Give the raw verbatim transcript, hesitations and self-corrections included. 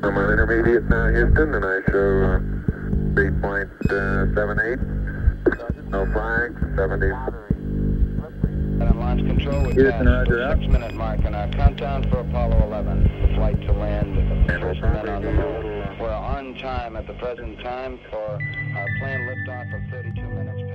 I'm on intermediate now, Houston, and I show uh, speed point uh, seven eight. No flags, seventy. And launch control with Houston, roger the out. six minute mark in our countdown for Apollo eleven. The flight to land, the first men on the moon. We're on time at the present time for our planned liftoff of thirty-two minutes.